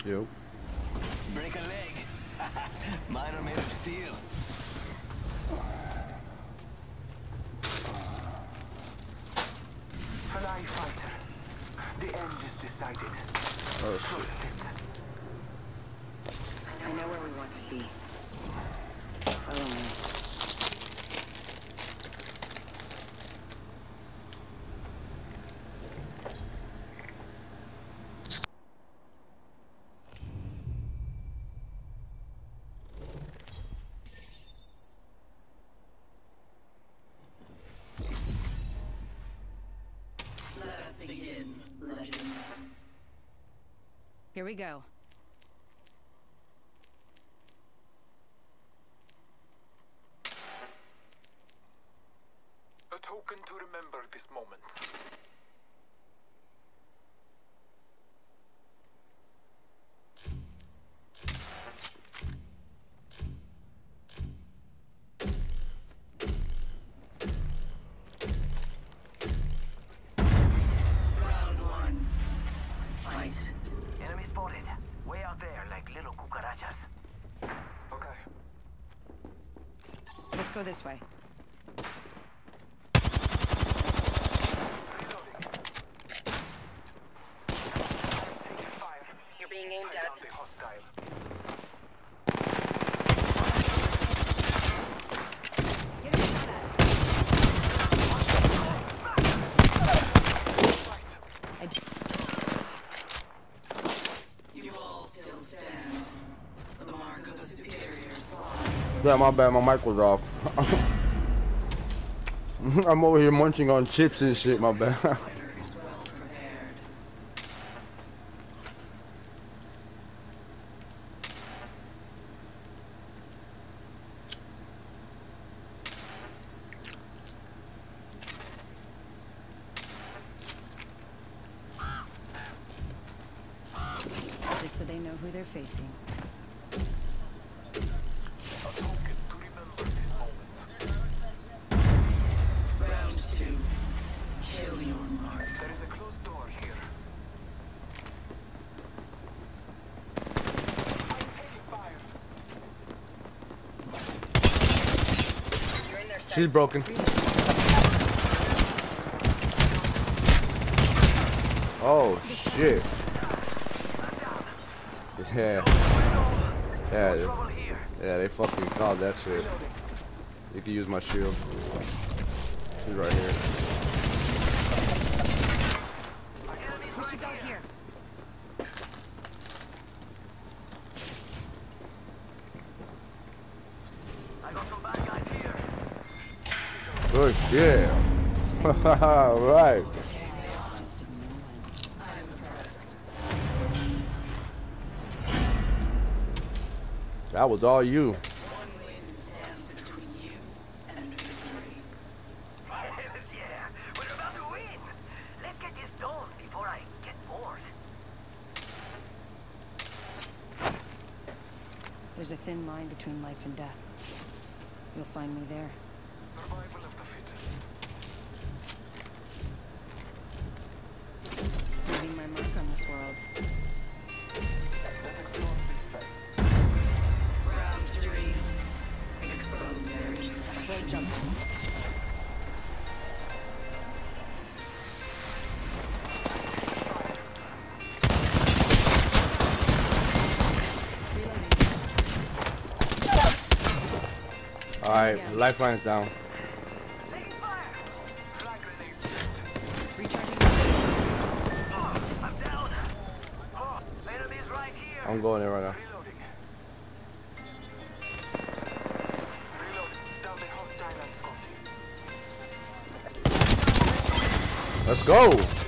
Yo. Break a leg. Mine are made of steel. Fly fighter. The end is decided. Oh Trust shit. it. I know where we want to be. Follow me. Let us begin, legends. Here we go. A token to remember this moment. Round one. Fight. Enemy spotted. Way out there, like little cucarachas. Okay. Let's go this way. Taking fire. You're being aimed Down at. the hostile. Get a shot at. Right. I d You all still stand. For the mark of the superior squad. Yeah, my bad, my mic was off. I'm over here munching on chips and shit, my bad. Fighter is well prepared. just so they know who they're facing. A token to remember this moment. Round two. Kill your There marks. is a closed door here. I'm taking fire. You're in their sights. She's broken. Oh shit. Yeah. Yeah. Trouble here. Yeah, they fucking called that shit. You can use my shield. She's right here. We should go here. I got some bad guys here. Good shit. Alright. I'm impressed. That was all you. One win stands between you and victory. Yeah, we're about to win. Let's get this done before I get bored. There's a thin line between life and death. You'll find me there. Survival of the fittest. Leaving my mark on this world. Let's explore this fight. Round three. Expose their imperfections. Road jump. Alright, lifeline's down. Taking fire. Flag grenade set. Recharging my shields. Oh, I'm down. Oh, enemies right here. I'm going there right now. Reloading. Reloading. Down the hostile landscape. Let's go!